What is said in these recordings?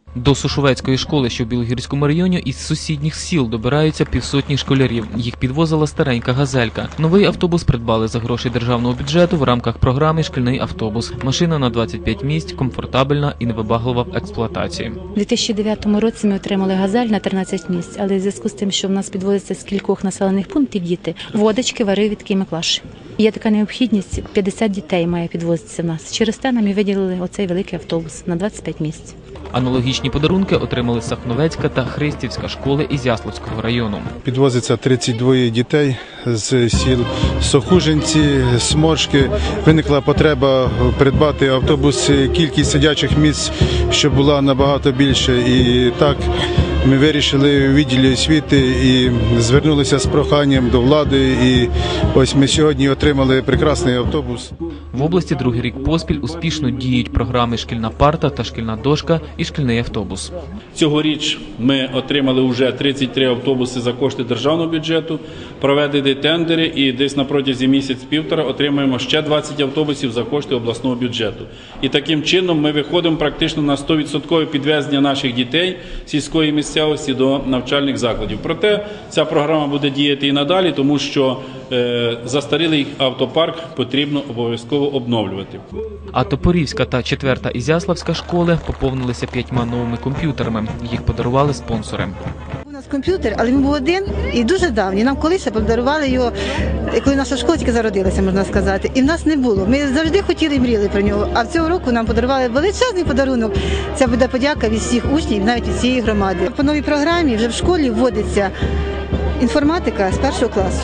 До Сушовецької школи, що в Білогірському районі, із сусідніх сіл добираються півсотні школярів. Їх підвозила старенька газелька. Новий автобус придбали за гроші державного бюджету в рамках програми «Шкільний автобус». Машина на 25 місць, комфортабельна і невибаглива в експлуатації. У 2009 році ми отримали газель на 13 місць, але в зв'язку з тим, що в нас підвозиться з кількох населених пунктів діти, водочки, варивідки і Миклаш. Є така необхідність, 50 дітей має підвозитися в нас. Через те нам і виділили оцей великий автобус на 25 місць. Аналогічні подарунки отримали Сахновецька та Христівська школи Ізяславського району. Підвозиться 32 дітей з сіл Сохужинці, Сморшки. Виникла потреба придбати автобус, кількість сидячих місць, щоб була набагато більше. І так ми вирішили у відділі освіти і звернулися з проханням до влади. І ось ми сьогодні отримали прекрасний автобус. В області другий рік поспіль успішно діють програми «Шкільна парта» та «Шкільна дошка» і «Шкільний автобус». Цьогоріч ми отримали вже 33 автобуси за кошти державного бюджету, проведені тендери і десь на протязі місяць-півтора отримаємо ще 20 автобусів за кошти обласного бюджету. І таким чином ми виходимо практично на 100% підвезення наших дітей сільської місцевості до навчальних закладів. Проте ця програма буде діяти і надалі, тому що застарілий автопарк потрібно обов'язково обновлювати. А Топорівська та 4-та Ізяславська школи поповнилися 5 новими комп'ютерами. Їх подарували спонсори. У нас комп'ютер, але він був один і дуже давній. Нам колись подарували його, коли наша школа тільки зародилася, можна сказати. І в нас не було. Ми завжди хотіли і мріяли про нього. А в цього року нам подарували величезний подарунок. Це буде подяка від всіх учнів, навіть від цієї громади. По новій програмі вже в школі вводиться інформатика з 1 класу.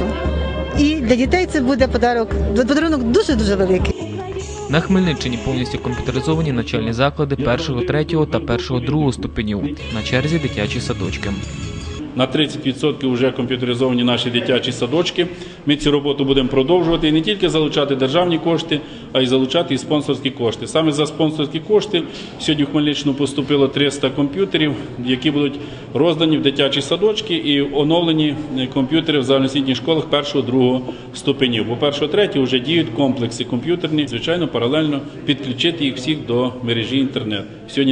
І для дітей це буде подарунок дуже-дуже великий. На Хмельниччині повністю комп'ютеризовані навчальні заклади 1-го, 3-го та 1-го, 2-го ступенів. На черзі дитячі садочки. На 30% вже комп'ютеризовані наші дитячі садочки. Ми цю роботу будемо продовжувати і не тільки залучати державні кошти, а й залучати і спонсорські кошти. Саме за спонсорські кошти сьогодні в Хмельниччину поступило 300 комп'ютерів, які будуть роздані в дитячі садочки і оновлені комп'ютери в загальноосвітніх школах 1-го, 2-го ступенів. Бо 1-го, 3-го вже діють комплекси комп'ютерні, звичайно, паралельно підключити їх всіх до мережі інтернет. Сьогодні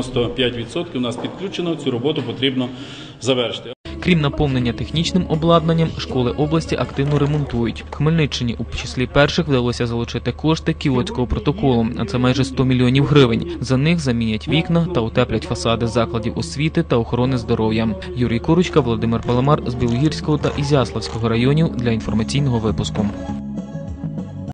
95% у нас підключено, цю роботу потрібно завершити. Крім наповнення технічним обладнанням, школи області активно ремонтують. Хмельниччині у числі перших вдалося залучити кошти Кіотського протоколу, а це майже 100 мільйонів гривень. За них замінять вікна та утеплять фасади закладів освіти та охорони здоров'я. Юрій Курочка, Володимир Паламар з Білогірського та Ізяславського районів для інформаційного випуску.